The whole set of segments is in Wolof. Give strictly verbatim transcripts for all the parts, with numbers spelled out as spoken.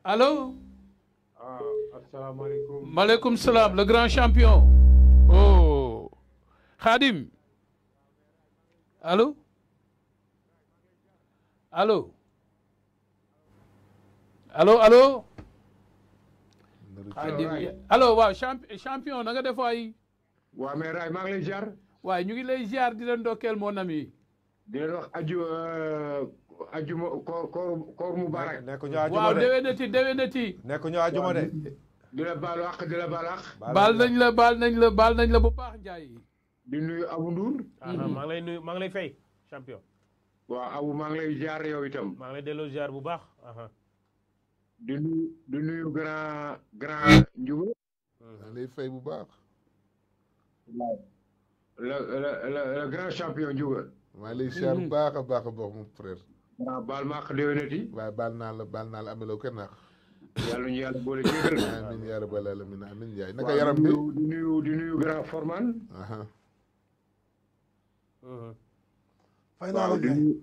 Allô? Ah, asalaamaaleykum. Maaleykum salaam, le grand champion. Oh. Khadim. Allô? Allô? Allô, allô? Khadim. Allô, waaw champion na nga def waay? waa mais Ray maa ngi lay ziar. waaye ñu ngi lay ziar di leen ndokkeel mon ami. di leen wax aju ajuma koor koor koor mubarak. nekk ñu ajuma waaw de déwénati déwénati. nekk ñu ajuma de. di la baalu àq di la baal àq. baal nañ la baal nañ la baal nañ la bu baax Ndiaye. di nuyu Abu Ndour. maa ngi lay nuyu maa ngi lay fay champion. waaw Abu maa ngi lay ziar yow itam. maa ngi lay delloo ziar bu baax. di nuyu di nuyu grand grand Ndiouga. maa lay fay bu baax. le le le le grand champion Ndiouga. maa lay ziar bu baax a baax a baax mon frère. waaw baal ma àq déwénati. waaye baal naa la baal naa la ameloo kenn naax. yàlla ñu yàlla boole jégal. amiin yaa rabbal aalamiin amiin yaay naka yaram bi. di nuyu di nuyu grand Forman. fay naa la di nuyu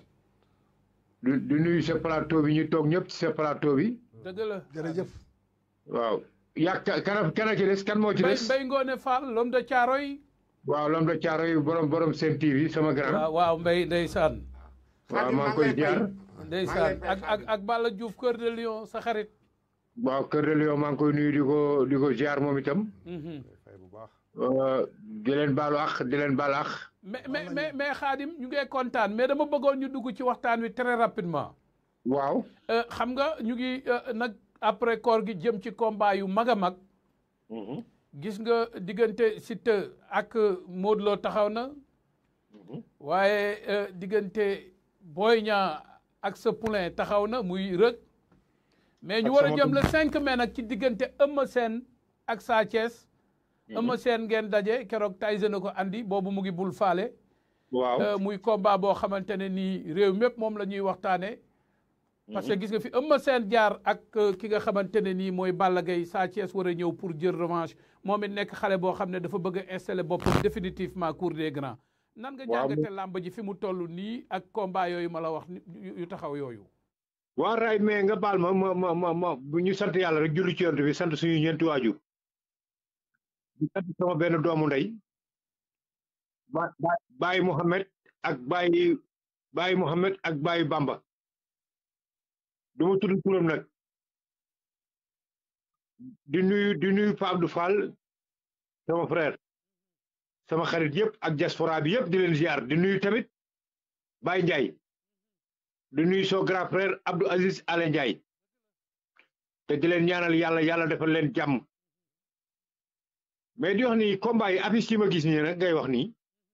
di nuyu sa plateau bi ñu toog ñëpp ci sa plateau bi. dëgg la jërëjëf. waaw yaa kan kan ci des kan moo ci des. Mbaye Ngoné Fall l'homme de Thiaroye. waaw l'homme de Thiaroye borom borom Sen T V sama grand. waaw waaw Mbaye ndeysaan. waaw maa ngi koy jaar. ndeysaan ak ak ak Balla Diouf Cœur de Lion sa xarit. waaw Cœur de Lion maa ngi koy nuyu di ko di ko jaar moom itam. fay bu baax. di leen baalu àq di leen baal àq. mais mais mais mais Khadim ñu ngi kontaan mais dama bëggoon ñu dugg ci waxtaan wi très rapidement. waaw. xam nga ñu ngi nag après koor gi jëm ci combat yu mag a mag. gis nga diggante Siteu ak Modou Lo taxaw na. waaye diggante Boy Niang ak sa poulain taxaw na muy Reug. mais ñu war a jëm le cinq mai nag ci diggante Eumeu Sène ak Sa Thiès. Eumeu Sène ngeen daje keroog Tyson na ko andi boobu mu ngi bul faale. waaw muy combat boo xamante ne nii réew mépp moom la ñuy waxtaanee. parce que gis nga fi Eumeu Sène jaar ak ki nga xamante ne nii mooy Balla Gaye Sa Thiès war a ñëw pour jël revanche moom it nekk xale boo xam ne dafa bëgg a installer boppam définitivement cour des grands. nan nga jàngate làmb ji fi mu toll nii ak combat yooyu ma la wax yu taxaw yooyu. waaw Ray mais nga baal ma ma ma ma ma bu ñu sant yàlla rek julli ci yonent bi sant suñu ñeenti waajur. di sant sama benn doomu ndey. ba Baye Mohamed ak Baye Baye Mohamed ak Baye Bamba. du ma tudd turam nag. di nuyu di nuyu Pape Abdou Fall sama frère. sama xarit yëpp ak diaspora bi yëpp di leen ziar di nuyu tamit Baye Ndiaye. di nuyu soo grand frère Abdou Aziz Alain Ndiaye. te di leen ñaanal yàlla yàlla defal leen jàmm. mais di wax ni combat yi affiche yi ma gis nii nag ngay wax nii.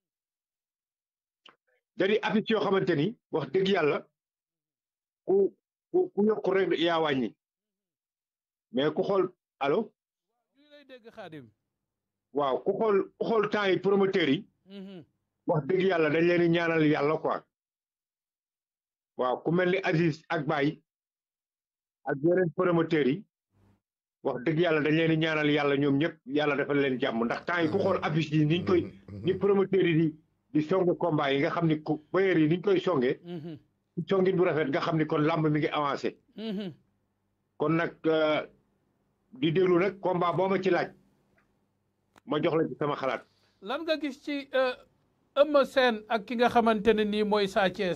da di affiche yoo xamante ni wax dëgg yàlla ku ku ku yokk rek yaa wàññi. mais ku xool allo. ñu lay dégg Khadim. waaw ku xool ku xool temps yi promoteurs yi. wax dëgg yàlla dañ leen di ñaanal yàlla quoi. waaw ku mel ni Aziz ak Baye ak yeneen promoteurs yi wax dëgg yàlla dañ leen di ñaanal yàlla ñoom ñëpp yàlla defal leen jàmm ndax temps yi ku xool affiche yi niñ koy ni promoteurs yi di di songe combat yi nga xam ni ku bailleurs yi niñ koy songe songin bu rafet nga xam ni kon làmb mi ngi avancé. kon nag di déglu nag combat boo ma ci laaj ma jox la ci sama xalaat. lan nga gis ci Eumeu Sène ak ki nga xamante ne nii mooy Sa Thiès.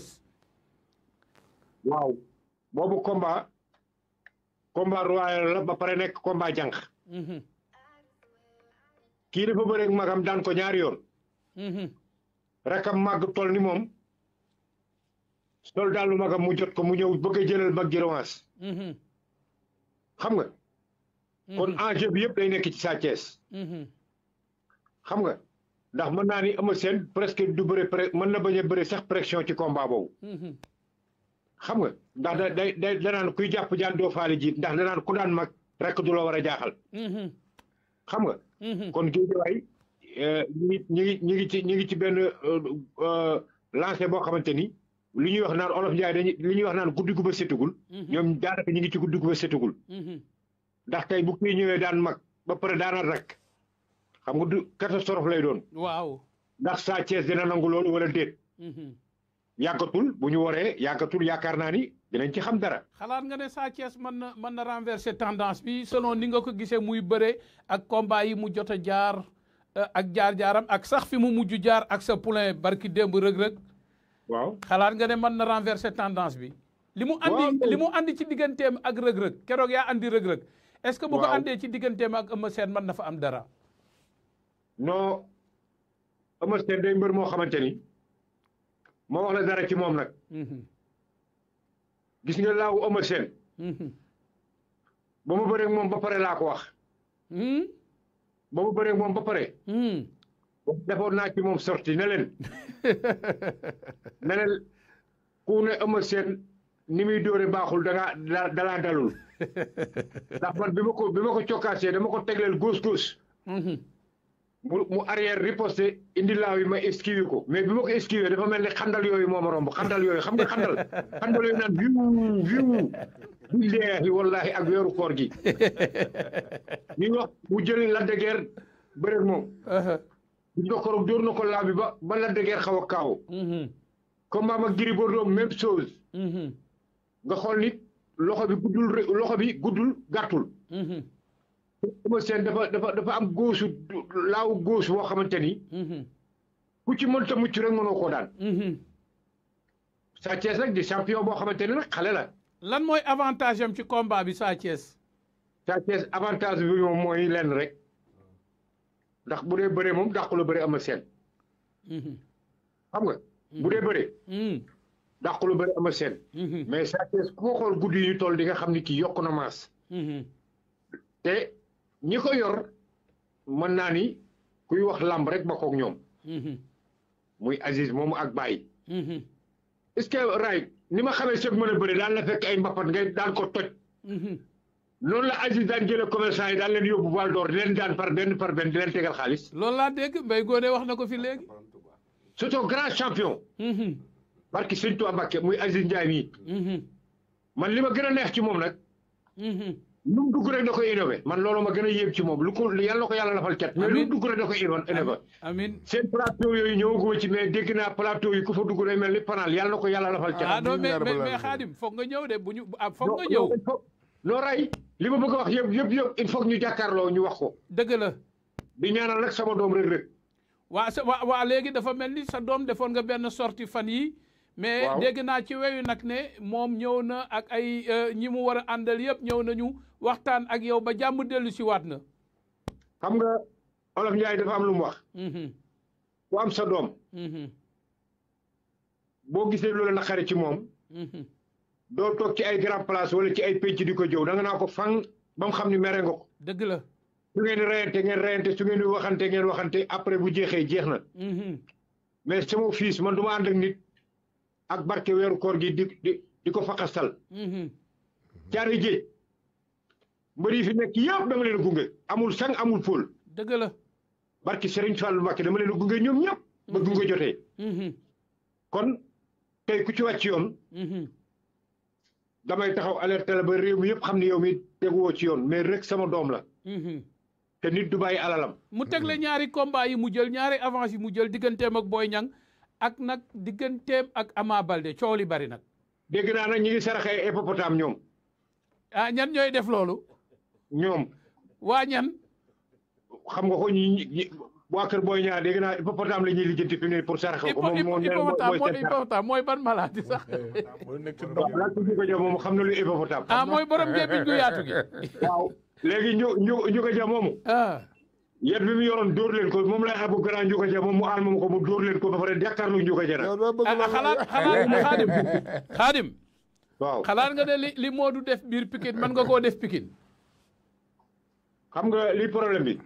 waaw boobu combat combat royal la ba pare nekk combat jànq. kii dafa bëreeg magam daan ko ñaari yoon. rakam màgg toll ni moom sol daal lu magam mu jot ko mu ñëw bëgg a jëlal mag ji revanche. xam nga. kon enjeu bi yëpp day nekk ci Sa Thiès. xam nga ndax mën naa ni Eumeu Sène presque du bëre pré mën na bañ a bëre sax pression ci combat boobu. xam nga ndax da day day danaan kuy jàpp jaan doo faale jiit ndax danaan ku daan mag rek du la war a jaaxal. xam nga. kon géejawaay ñi ngi ñi ngi ci ñi ngi ci benn lancé boo xamante ni li ñuy wax naan olof Njaay dañuy li ñuy wax naan guddi gu ba setugul. ñoom daanaka ñi ngi ci guddi gu ba setugul. ndax tey bu kii ñëwee daan mag ba pare daanal rek xam nga du catastrophe lay doon. waaw ndax Sa Thiès dina nangu loolu wala déet. yàggatul bu ñu waree yàggatul yaakaar naa ni dinañ ci xam dara. xalaat nga ne Sa Thiès mën na mën na renverser tendance bi selon ni nga ko gisee muy bëre ak combat yi mu jot a jaar ak jaar-jaaram ak sax fi mu mujj jaar ak sa poulain barki démb rëg-rëg. waaw xalaat nga ne mën na renverser tendance bi. li mu andi li mu andi ci digganteem ak rëg-rëg keroog yaa andi rëg-rëg. est-ce que bu ko andee ci digganteem ak Eumeu Sène mën na fa am dara. non Eumeu Sène day mbër moo xamante ni moo wax la dara ci moom nag. gis nga laaw Eumeu Sène. ba mu bëreeg moom ba pare laa ko wax. ba mu bëreeg moom ba pare. defoon naa ci moom sorti ne leen. ne leen ku ne Eumeu Sène ni muy dóore baaxul da ngaa dalaa dalul. ndax man bi ma ko bi ma ko cokkaasee dama ko tegleel gauche gauche. mu mu arrière riposté indi laaw yi ma esquivé ko mais bi ma ko esquivé dafa mel ni xandal yooyu moo ma romb xandal yooyu xam nga xandal xandal yooyu naan viw viw billahi wallahi ak weeru koor gi ñu wax mu jël Lac de Guiers bëreeg moom gis nga ko dóor na ko laaw bi ba ba Lac de Guiers xaw a kaaw comme maam ak Gris Bordeaux même chose nga xool nit loxo bi guddul loxo bi guddul gàttul Eumeu Sène dafa dafa dafa am góosu laaw góos boo xamante ni. ku ci mënta mucc rek mënoo koo daan. Sa Thiès nag di champion boo xamante ni nag xale la. lan mooy avantage am ci combat bi Sa Thiès. Sa Thiès avantage bi moom mooy lenn rek ndax bu dee bëree moom dàqu la bëri Eumeu Sène. xam nga. bu dee bëree. dàqu la bëri Eumeu Sène. mais Sa Thiès ku ko xool guddi yi ñu toll di nga xam ni kii yokk na maas. te ñi ko yor mën naa ni kuy wax lamb rek bokk ak ñoom. muy Aziz moomu ak Baye. est-ce que Ray ni ma xamee sëg mën a bëri daan la fekk ay mbapat ngay daan ko toj. noonu la Aziz daan jëlee commerçant yi daan leen yóbbu Val d'Or di leen daan par benn par benn di leen tegal xaalis. loolu laa dégg Mbaye Ngoné wax na ko fi léegi. c'est un grand champion. barki Sëñ Tuubaa Mbàkke muy Aziz Ndiaye mii. man li ma gën a neex ci moom nag. lu mu dugg rek da koy innové man loolu ma gën a yéem ci moom lu ko yàlla na ko yàlla lafal cat. mais lu mu dugg rek da koy innové. amiin seen plateau yooyu ñëwaguma ci mais dégg naa plateau yi ku fa dugg day mel ni panal yàlla na ko yàlla lafal cat. ah non mais mais Khadim foog nga ñëw de bu ñu ah foog nga ñëw. non Ray li ma bëgg a wax yëpp yëpp yëpp il faut que ñu jàkkaarloo ñu wax ko. dëgg la. di ñaanal nag sama doom rek rek. waa sa waa waa léegi dafa mel ni sa doom defoon nga benn sortie fan yi mais dégg naa ci weyu nag ne moom ñëw na ak ay ñi mu war a àndal yëpp ñëw nañu waxtaan ak yow ba jàmm dellu si waat na. xam nga Olof Njaay dafa am lu mu wax. ku am sa doom. boo gisee loolu naqari ci moom. doo toog ci ay grand place wala ci ay penc di ko jëw da nga naa ko fang ba mu xam ni mere nga ko. dëgg la. su ngeen di reyante ngeen reyante su ngeen di waxante ngeen waxante après bu jeexee jeex na. mais sama fils man du ma ànd ak nit ak barke weeru koor gi di di di ko faqastal. caari géej mbër yi fi nekk yëpp dama leen a gunge amul sang amul fóol. dëgg la. barke Serigne Fallou Mbacké dama leen a gunge ñoom ñëpp. ba gunge jotee. kon tey ku ci wàcc yoon. damay taxaw alerte la ba réew mi yëpp xam ni yow mi teguwoo ci yoon mais rek sama doom la. te nit du bàyyi alalam. mu tegle ñaari combat yi mu jël ñaari avance yi mu jël digganteem ak Boy Niang ak nag digganteem ak Ama Baldé coow li bari nag. dégg naa nag ñi ngi saraxe ay hippopotame ñoom. ah ñan ñooy def loolu. ñoom. waa ñan. xam nga ko ñi waa kër Boy Niang dégg naa hippopotame la ñuy lijjanti fi mu pour saraxe ko. moom moo hippopotame mooy ban maladie sax. moom xam na lu hippopotame. ah mooy borom gémmiñ gu yaatu gi. waaw léegi ñu ñu ñu ko ja moomu. ah. yet bi mu yoroon dóor leen ko moom lay abu grand Ndiouga Dia moom mu aal moom ko mu dóor leen ko ba pare jàkkaarloo Ndiouga Dia nag. ah xalaat xalaat xaadim xaadim. waaw xalaat nga ne li li Modou def biir Pikine mën nga koo def Pikine. xam nga li problème bi.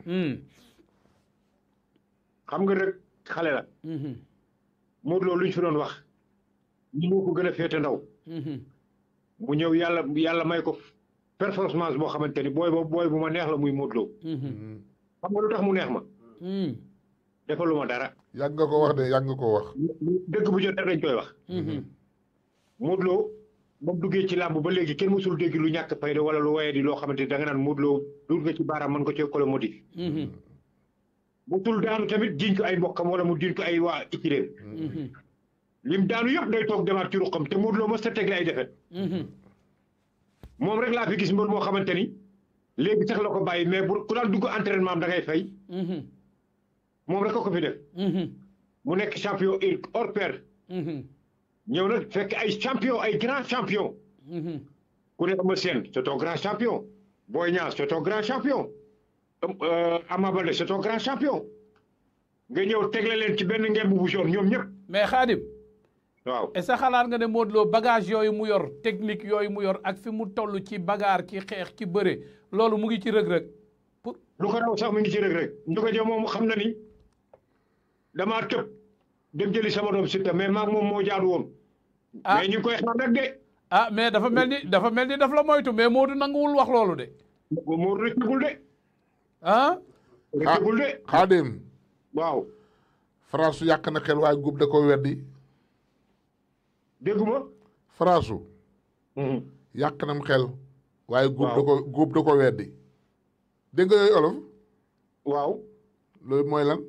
xam nga rek xale la. Modou Lo lu ñu fi doon wax. ñu moo ko gën a féete ndaw. mu ñëw yàlla yàlla may ko performance boo xamante ni booy boobu booy bu ma neex la muy Modou Lo. xam nga lu tax mu neex ma. defalu ma dara. yàgg nga ko wax de yàgg nga ko wax. dëgg bu jot dañ koy wax. Modou Lo moom duggee ci làmb ba léegi kenn mësul dégg lu ñàkk fayda wala lu waye di loo xamante ni da nga naan Modou Lo dugg nga ci baaraam mën ko cee kolo modif. mësul daanu tamit jiñ ko ay mbokkam wala mu jiñ ko ay waa Ikiréem. lim daanu yëpp day toog demaat ci ruqam te Modou Lo mos a tegle ay defet moom rek laa fi gis mbër boo xamante ni léegi sax la ko bàyyi mais bu ku daal dugg entraînement am da ngay fay moom rek ko ko fi def mu nekk champion hors pair ñëw nag fekk ay champion ay grand champion ku ne Eumeu Sène c'est un grand champion Boy Niang c'est un grand champion Ama Baldé c'est un grand champion nga ñëw tegle leen ci benn ngemb bu jaune ñoom ñëpp mais Khadim waaw est-ce que xalaat nga ne Modou Lo bagage yooyu mu yor technique yooyu mu yor ak fi mu toll ci bagaar ci xeex ci bëre loolu mu ngi ci rëg-rëg pour lu ko raw sax mu ngi ci rëg-rëg ñu ko jë moom xam na ni damaa tëb dem jëli sama doom Siteu mais maag moom moo jaadu woon mais ñu ngi koy xaar rek de ah mais dafa mel ni dafa mel ni daf la moytu mais Modou nanguwul wax loolu de Modou rëccagul de ah rëccagul de Khadim waaw France yàq na xel waaye góob da ko weddi dégguma France yàq nam xel waaye góob da ko góob da ko weddi dégg nga yooyu olof waaw loolu mooy lan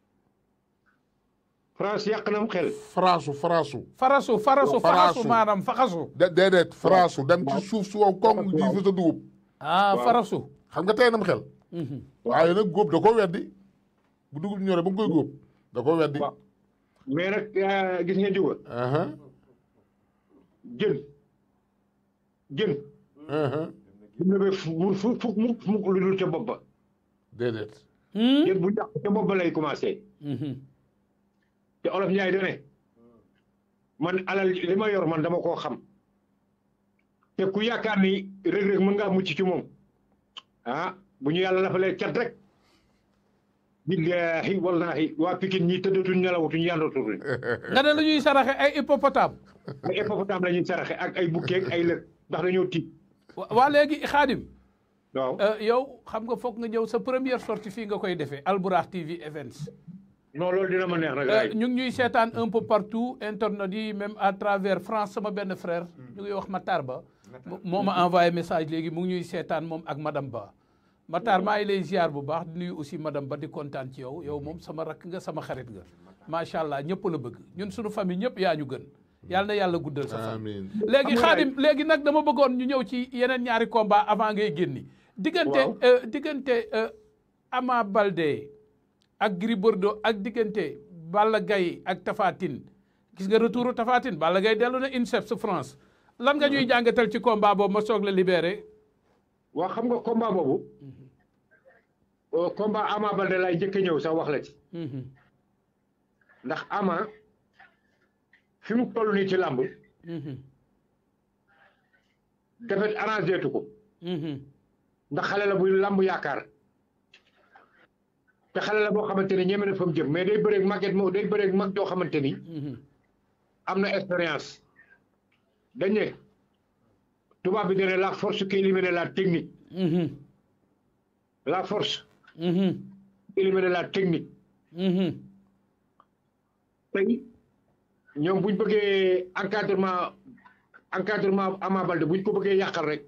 France yàq nam xel France France farasu farasu faxasu maanaam faxasu de déedéet France dem ci suuf su wow koŋ ji fa sa dugub ah farasu xam nga tey nam xel waaye nag góob da ko weddi bu dugub ñoree ba nga koy góob da ko weddi mais nag gis nga juga jën jën bu nëbee fu fu fu mu mu lu dul ca bopp ba déedéet jën bu yàq ca bopp ba lay commencé te olof Njaay dane man alal li ma yor man dama koo xam te ku yaakaar ni rëg-rëg mën ngaa mucc ci moom ah bu ñu yàlla lafalee cat rek billaahi wallaahi waa Pikine ñi tëddatuñ nelawutuñ yàndatuñ nga ne lu ñuy saraxe ay hippopotame ay hippopotame la ñuy saraxe ak ay bukkeeg ay lëg ndax dañoo tiit waa léegi Khadim waaw yow xam nga foog nga ñëw sa première sortie fii nga koy defee Albourakh T V Events non loolu dina ma neex nag ñu ngi ñuy seetaan un peu partout internet yi même à travers France sama benn frère ñu ngi wax Matar Ba moo ma envoyé message léegi mu ngi ñuy seetaan moom ak madame Ba Matar maa ngi lay ziar bu baax di nuyu aussi madame Ba di kontaan ci yow yow moom sama rakk nga sama xarit nga macha allah ñëpp la bëgg ñun suñu famille ñëpp yaa ñu gën yàlla na yàlla guddal sa fan léegi Khadim léegi nag dama bëggoon ñu ñëw ci yeneen ñaari combat avant ngay génni diggante diggante Ama Baldé ak Gris Bordeaux ak diggante Balla Gaye ak Tapha Tine gis nga retouru Tapha Tine Balla Gaye dellu na INSEPS France lan nga ñuy jàngatal ci combat boobu ma soog la libéré waa xam nga combat boobu combat Ama Baldé lay njëkk a ñëw sax wax la ci ndax Ama fi mu toll nii ci làmb defet arrangé tu ko ndax xale la buy làmb yaakaar te xale la boo xamante ni ñeme na fa mu jëm mais day bëreeg màgget moo day bëreeg mag joo xamante ni am na expérience dañ ne tubaab bi dene la force qui élimine la technique la force élimine la technique tey ñoom buñ bëggee encadrement encadrement Ama Baldé buñ ko bëggee yàqal rek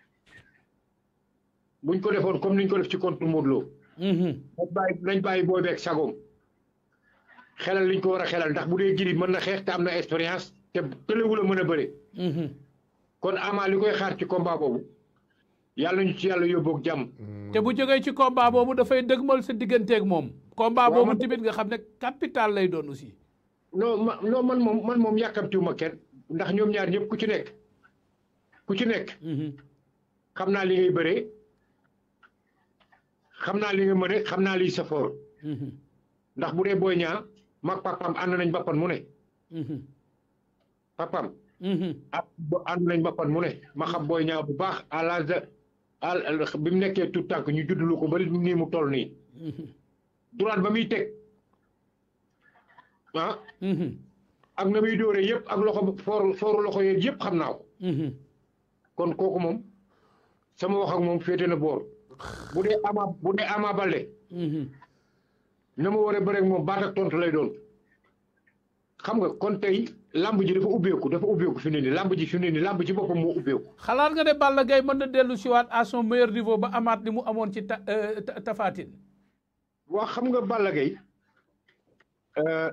buñ ko defoon comme niñ ko def ci contre Modou Lo nañ bàyyi nañ bàyyi booy beeg sagoom xelal liñ ko war a xelal ndax bu dee Gris mën na xeex te am na expérience te tëlewul a mën a bëre kon Ama li koy xaar ci combat boobu yàlla ñu ci yàlla yóbboog jàmm te bu jógee ci combat boobu dafay dëgmal sa digganteeg moom combat boobu tamit nga xam ne capital lay doon aussi non ma non man moom man moom yàkkamtiwuma kenn ndax ñoom ñaar ñëpp ku ci nekk ku ci nekk xam naa li ngay bëree xam naa li nga mëne xam naa liy safoor ndax bu dee Boy Niang mag papam ànd nañ bappan mu ne papam ak ànd nañ bappan mu ne ma xam Boy Niang bu baax à l'âge de bi mu nekkee tout tànk ñu juddlu ko ba nii mu toll nii droite ba muy teg ah ak na muy dóoree yëpp ak loxo foor fooru loxo yeeg yëpp xam naa ko kon kooku moom sama wax ak moom féete na boor bu dee Ama bu dee Ama Baldé na ma war a bëreeg moom baat ak tontu lay doon xam nga kon tey lamb ji dafa ubbeeku dafa ubbeeku fi ne nii lamb ji fi ne nii lamb ji boppam moo ubbeeku. xalaat nga ne Balla Gaye mën na dellu siwaat à son meilleur niveau ba amaat li mu amoon ci ta Tapha Tine. waa xam nga Balla Gaye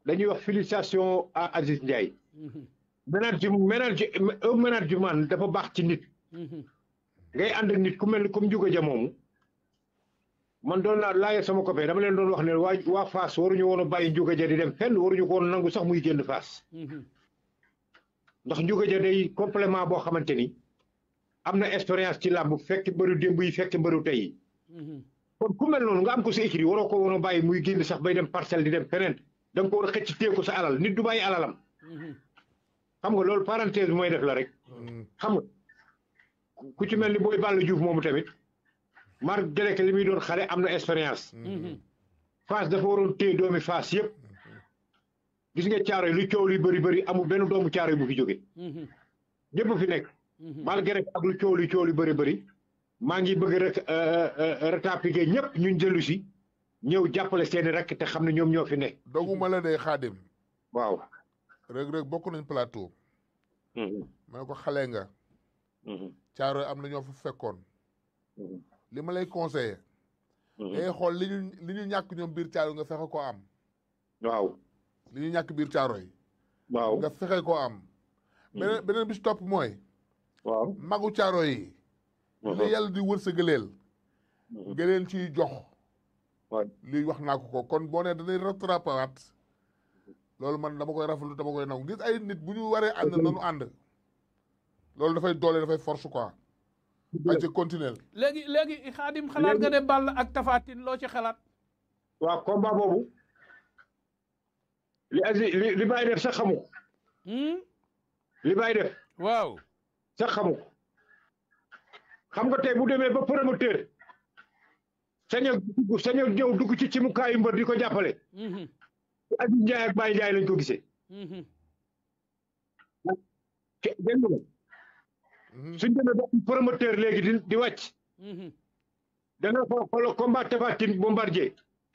dañuy wax félicitation à Aziz Ndiaye. management management management dafa baax ci nit. ngay ànd ak nit ku mel ni comme Ndiouga Dia moomu man doon naa laajee sama copain dama leen doon wax ne waa waa Fass waruñu woon a bàyyi Ndiouga Dia di dem fenn waruñu ko woon nangu sax muy génn Fass. ndax Ndiouga Dia day complément boo xamante ni am na expérience ci làmb fekk mbëru démb yi fekk mbëru tey yi. kon ku mel noonu nga am ko sa écrit waroo ko woon a bàyyi muy génn sax bay dem parcelle di dem feneen da nga ko war a xëcc téye ko sa alal nit du bàyyi alalam. xam nga loolu parenthèse bi mooy def la rek. xam nga ku ci mel ni booy Balla Diouf moomu tamit Marc Deleke li muy doon xale am na expérience. Fass dafa waroon téye doomi Fass yëpp. gis nga caaro yi lu coow li bëri bëri amul benn doomu caaro yi bu fi jóge ñëpp fi nekk. malgré ak lu coow li coow li bëri bëri. maa ngi bëgg rek rétapiquer ñëpp ñun jëlu si ñëw jàppale seeni rek te xam ne ñoom ñoo fi nekk. doguma la de Xaadim. waaw. Reug Reug bokk nañ plateau. ma ne ko xale nga. caaro am na ñoo fa fekkoon. li ma lay conseillé. day xool li ñu li ñu ñàkk ñoom biir caaro nga fexe koo am. waaw. li ñu ñàkk biir caaro yi. waaw nga fexe koo am. beneen beneen bi si topp mooy. waaw magu caaro yi. li yàlla di wërsëgaleel. nga leen ciy jox. waaw lii wax naa ko ko kon boo nee dañuy rattrapé waat loolu man dama koy rafetlu dama koy nangu gis ay nit bu ñu waree ànd nanu ànd. loolu dafay doole dafay force quoi. ay ci continuer. léegi léegi Xaadim xalaat nga ne Balla ak Tapha Tine loo ci xalaat. waaw combat boobu li asi li li bàyyi def sax xamu ko. li bàyyi def. waaw sax xamu ko. xam nga tey bu demee ba promoteur sañal dugg sañal ñëw dugg ci ci mu kaayu mbër di ko jàppale. Aziz Ndiaye ak Baye Ndiaye lañ ko gisee. dégg nga suñ demee ba promoteur léegi di di wàcc. da nga ko xool combat Tapha Tine Bombardier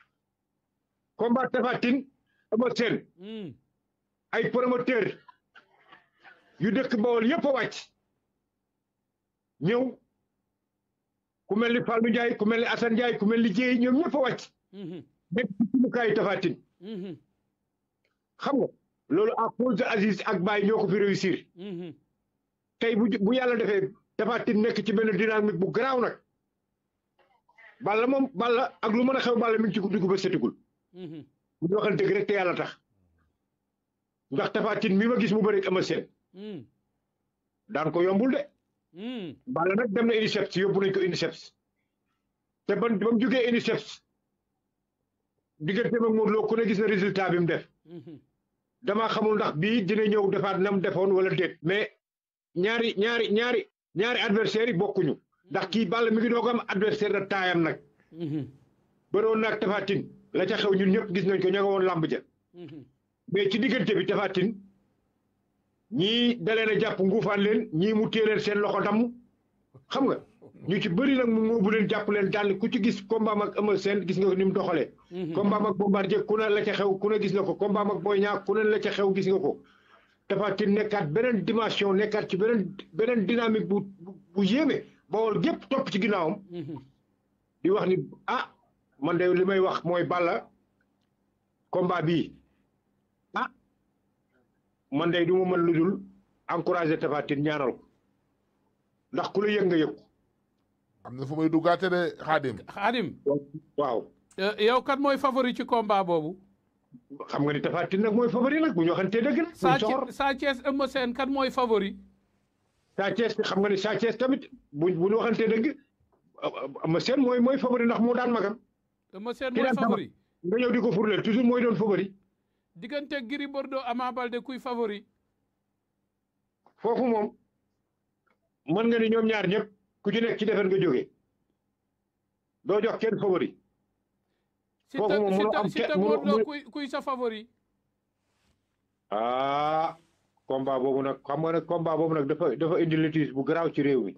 combat Tapha Tine Eumeu Sène ay promoteur yu dëkk Bawol yëpp a wàcc ñëw ku mel ni Fallou Ndiaye ku mel ni Assane Ndiaye ku mel ni Dieye ñoom ñëpp a wàcc nekk ci sumukaayu Tapha Tine xam nga loolu à cause de Aziz ak Baye ñoo ko fi réussir tey bu bu yàlla defee Tapha Tine nekk ci benn dynamique bu garaaw nag Balla moom Balla ak lu mën a xew Balla mi ngi ci dugg ba setigul bu ñu waxal dëgg rek te yàlla tax ndax Tapha Tine mi ma gis mu bëri ak Eumeu Sène daan ko yombul de Balla nag dem na UNICEF yóbbu nañ ko UNICEF te ban ba mu jógee UNICEF diggante ak Modou Lo ku ne gis na résultat bi mu def damaa xamul ndax bii dina ñëw defaat na mu defoon wala déet mais ñaari ñaari ñaari ñaari adversaires yi bokkuñu ndax kii Balla mi ngi doog am adversaire de taayam nag bëroon naag Tapha Tine la ca xew ñun ñëpp gis nañ ko ña nga woon làmb ja mais ci diggante bi Tapha Tine ñii dalee na jàpp nguufaan leen ñii mu téye leen seen loxo damm xam nga ñu ci bëri nag mu ngóobu leen jàpp leen daan ku ci gis combat ak Eumeu Sène gis nga ko ni mu doxalee combat ak Bombardier ku ne la ca xew ku ne gis nga ko combat ak Boy Niang ku ne la ca xew gis nga ko Tapha Tine nekkaat beneen dimension nekkaat ci beneen beneen dynamique bu bu yéeme Bawol gépp topp ci ginnaawam di wax ni ah man de li may wax mooy Balla combat bii ah man de du ma mën lu dul encourager Tapha Tine ñaanal ko ndax ku la yëg nga yëg ko am na fu may duggaate de Xaadim. Xaadim waaw yow kat mooy favori ci combat boobu. xam nga ni Tapha Tine nag mooy favori nag bu ñu waxantee dëgg la. Sa Sa Thiès Eumeu Sène kat mooy favori. Sa Thiès xam nga ni Sa Thiès tamit bu bu ñu waxantee dëgg Eumeu Sène mooy mooy favori ndax moo daan magam. Eumeu Sène mooy favori nga ñëw di ko furleel toujours mooy doon favori. diggante Gris Bordeaux Ama Baldé kuy favori. foofu moom mën nga ni ñoom ñaar ñëpp ku ci nekk ci defar nga jógee doo jox kenn favori. foofu moom mënoo am Siteu Modou Lô kuy kuy sa favori. ah combat boobu nag xam nga nag combat boobu nag dafa dafa indi litige bu garaaw ci réew mi.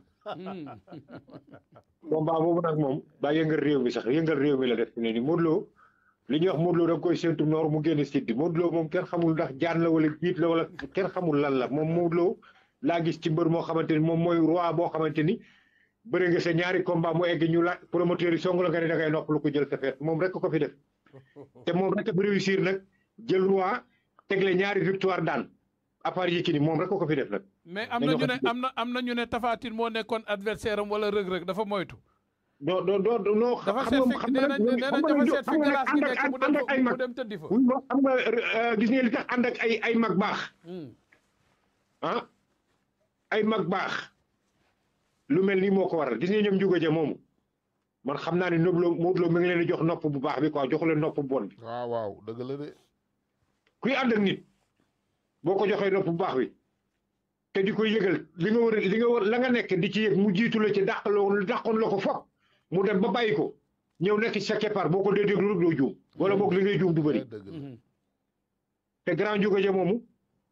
combat boobu nag moom daa yëngal réew mi sax yëngal réew mi la def ne ni Modou Lô li ñuy wax Modou Lô da nga koy séntu noor mu génn siddi Modou Lô moom kenn xamul ndax jaan la wala jiit la wala kenn xamul lan la moom Modou Lô laa gis ci mbër moo xamante ni moom mooy roi boo xamante ni bëri nga sa ñaari combat mu egg ñu la promoteur yi song la nga ne da ngay nopp lu ko jël sa feet moom rek ko fi def te moom rek a réussir nag jël roi tegle ñaari victoire daan à part Yékini moom rek ko ko fi def nag. mais am na ñu ne am na am na ñu ne Tapha Tine moo nekkoon adversaire am wala rëg-rëg dafa moytu. non non non non. dafa seet fi nee nañ nee nañ dafa seet fi glace gi nekk mu dem mu dem tëddi fa. xam nga gis nga li tax ànd ak ay ay mag baax. ah ay mag baax lu mel nii moo ko waral gis nga ñoom Ndiouga Dia moomu man xam naa ne Modou Lo Modou Lo mi ngi leen di jox nopp bu baax bi quoi joxu leen nopp bu bon bi. waaw waaw dëgg la de. kuy ànd ak nit boo ko joxee nopp bu baax bi te di koy yëgal li nga war li nga war la nga nekk di ci yëg mu jiitu la ci dàqaloo dàqoon la ko foog mu dem ba bàyyi ko ñëw nekk ci sa keppaar boo ko dee déglu rek doo juum wala boog li ngay juum du bëri. te grand Ndiouga Dia moomu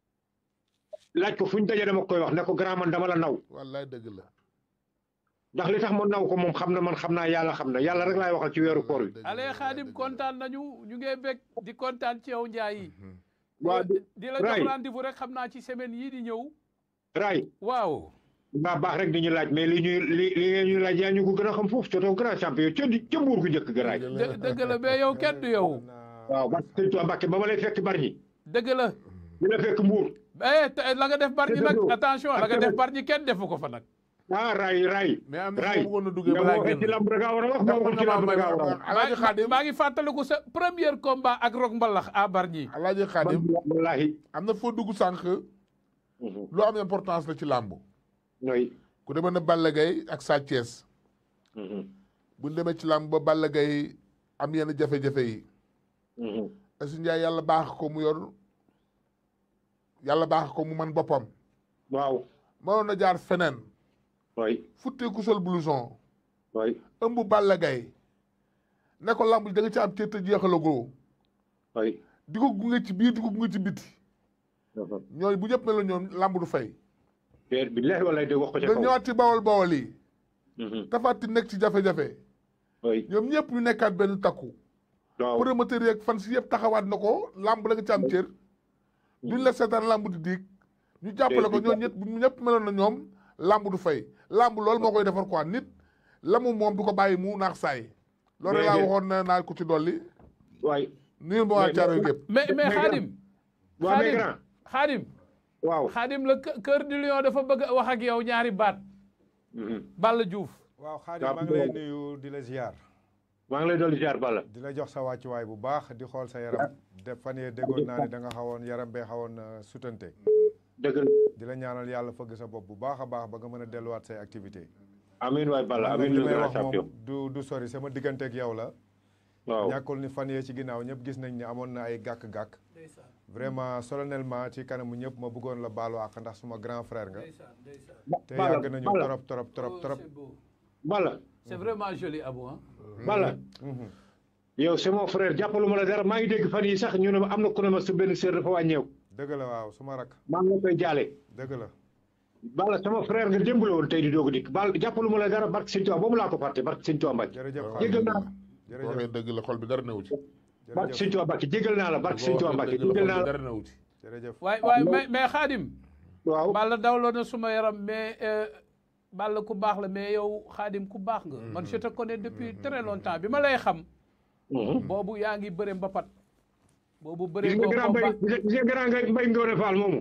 laaj ko fu ñu daje dama koy wax ne ko grand man dama la naw. wallaay dëgg la. ndax li tax ma naw ko moom xam na man xam naa yàlla xam na yàlla rek laay waxal ci weeru koor wi. ale Khadim kontaan nañu ñu ngi bég di kontaan ci yow Ndiaye yi. waaw di la jox rendez-vous rek xam naa ci semaine yii di ñëw. Ray waaw. mbaa baax rek di ñu laaj mais li ñuy li li ngeen ñu laaj yaa ñu ko gën a xam foofu surtout grand champion ca di ca mbuur gu njëkk ga Ray. dëgg la mais yow kenn du yow. waaw ba sëñ Tuubaa Mbàkke ba ma lay fekk Bargny. dëgg la. di la fekk mbuur. eh la nga def Bargny nag attention la nga def Bargny kenn defu ko fa nag. ah Ray Ray. mais am na foo bëggoon a duggee balaa génn ci lamb da ngaa war a wax moo waxul ci lamb da ngaa war a wax. Alaaji Xaadim maa ngi fàttaliku sa premier combat ak Rock Mbalax à Bargny. Alaaji Xaadim wallaahi. am na foo dugg sànq. lu am importance la ci làmb. oui. ku demee na Balla Gaye ak Sa Thiès. bu ñu demee ci làmb ba Balla Gaye am yenn jafe-jafe yi. Aziz Ndiaye yàlla baax ko mu yor yàlla baax ko mu man boppam. waaw. mënoon na jaar feneen. oui. futtee ku sol blouson. oui. ëmb Balla Gaye ne ko làmb da nga ci am cër te jeexalagoo. oui. di ko gunge ci biir di ko gunge ci biti. ñooy bu ñëpp mel ñoom làmb du fay. déet bi leer wala de wax ko ca kaw. nga ñëwaat ci bawol bawol yi. Tapha Tine nekk ci jafe-jafe. oui. ñoom ñëpp ñu nekkaat benn takku. waaw promoteur yeeg fan si yëpp taxawaat na ko làmb la nga ci am cër. duñ la seetaan làmb di diig. ñu jàppale ko ñoom ñëpp ñëpp meloon na ñoom làmb du fay. làmb loolu moo koy defar quoi nit la mu moom du ko bàyyi mu naax saay. loolu laa waxoon na naa ko ci dolli. waay. nii ma waa Caaroy gépp. mais mais Khadim. waaw mais grand. Khadim. waaw. Khadim la Cœur du Lion dafa bëgg a wax ak yow ñaari baat. Balla Diouf. waaw Khadim maa ngi lay nuyu di la ziar. maa ngi lay dolli ziar Balla. di la jox sa wàccuwaay bu baax di xool sa yaram. def fan yee déggoon naa ne da nga xawoon yaram bee xawoon sutante. dëgg la. di la ñaanal yàlla fëgg sa bopp bu baax a baax ba nga mën a delluwaat say activité amiin waay Balla amiin li may wax moom du du sori sama digganteeg yow la. waaw ñàkkul ni fan yee ci ginnaaw ñëpp gis nañ ni amoon na ay gàkk-gàkk. vraiment solennellement ci kanamu ñëpp ma bëggoon la baalu àq ndax suma grand frère nga. te yàgg nañu trop trop trop trop. Balla. c'est vraiment joli Abou ah. Balla. yow c'est mon frère jàppalu ma la dara maa ngi dégg fan yi sax ñu ne ma am na ku ne ma sa benn sœur dafa wàññeeku. dëgg la waaw suma rak. maa ngi la koy jaale. dëgg la. Balla sama frère nga démb la woon tey di doog a dikk Balla jàppalu ma la dara barke Sëñ Tuubaa boobu laa ko fàtte barke Sëñ Tuubaa Mbàkke. jërëjëf jégal naa la. jërëjëf waxee dëgg la xol bi dara newu ci. barke Sëñ Tuubaa Mbàkke jégal naa la barke Sëñ Tuubaa Mbàkke jégal naa la. dara newu ci. jërëjëf. waay waay mais mais Khadim. waaw Balla dawloo na suma yaram mais Balla ku baax la mais yow Khadim ku baax nga. man je te connais depuis très longtemps bi ma lay xam. boobu yaa ngi bëre mbapat. boobu bëre gis nga grand mbay gis nga grand nga mbay Ngoné Fall moomu.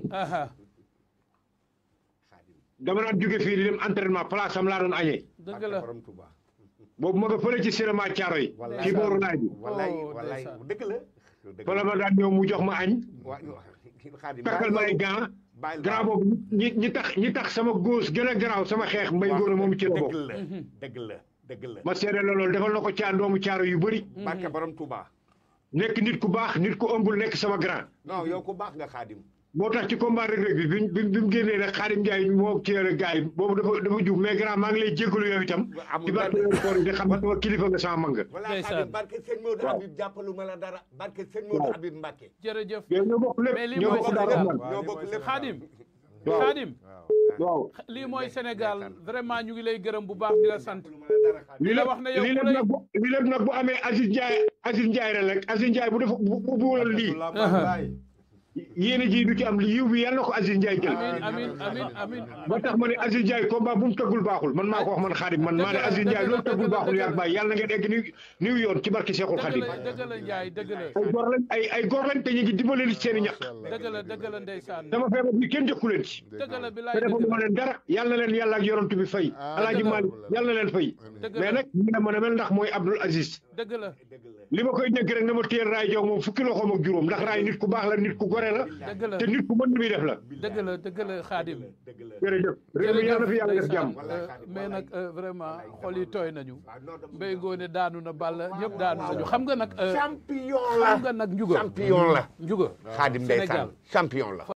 dama daan jóge fii di dem entraînement place am laa doon añee. dëgg la. boobu ma nga fële ci cinéma Thiaro yi. ci booru naaj bi. wallaay wallaay dëgg la. fële ma daan ñëw mu jox ma añ. takkal ma ay gants. grand boobu ñi ñi tax ñi tax sama góos gën a garaaw sama xeex mbay Ngoné moomu ci la bokk. dëgg la dëgg la dëgg la. ma seede la loolu defal na ko caa doomu Thiaro yu bëri. barke borom Touba. nekk nit ku baax nit ku ëmbul nekk sama grand. non yow ku baax nga Khadim. moo tax ci combat Reug Reug bi bi bi bi mu génnee nag Khadim Ndiaye moo ci yore gars yi boobu dafa dafa jug mais grand maa ngi lay jégalu yow itam. amul ci barke yow koor yi di xam sama kilifa nga sama manga. voilà Khadim barke sëñ Maodo Habib jàppalu ma la dara barke sëñ Maodo Habib Mbacke. jërëjëf. yow ñoo bokk lépp mais lii ñoo mooy bokk dara Sénégal. man. ñoo bokk lépp. Khadim. waaw Khadim. waaw. lii mooy Sénégal vraiment ñu ngi lay gërëm bu baax di la sant. lii la lépp wax ne yow lii lépp nag bu lii lépp nag bu amee Aziz Ndiaye Aziz Ndiaye rek Aziz Ndiaye bu def bu bu bu lii yéene ji du ci am li yiw bi yàlla na ko Aziz Ndiaye jël amin amin amin amin ba tax ma ne Aziz Ndiaye combat bu mu tëggul baaxul man maa ko wax man Khadim man maa ne Aziz Ndiaye loolu tëggul baaxul yaa bàyyi yàlla na ngeen egg ni niw yoon ci barki Cheikhul Khadim dëgg la Ndiaye dëgg la ay góor lañ ay ay góor lañ te ñu ngi dimbali leen ci seen i ñàkk dëgg la dëgg la ndeysaan dama feebar bi kenn jëkku leen ci dëgg la bi te laay dafa ma leen dara yàlla na leen yàlla ak yonent bi fay alaaji Malick yàlla na leen fay mais nag ñu ne mën a mel ndax mooy Abdoul Aziz dëgg la li ma koy dénk rek na ma téyel raay jow moom fukki loxoom ak juróom ndax raay nit ku baax la nit ku gore la dëgg la te nit ku mën mi def la dëgg la dëgg la Khadim jërëjëf réew mi yàlla na fi yàlla def jàmm mais nag vraiment xol yi tooy nañu Mbaye Ngoné daanu na Balla ñëpp daanu nañu xam nga nag champion la xam nga nag njuga champion la njuga Khadim ndeysaan champion la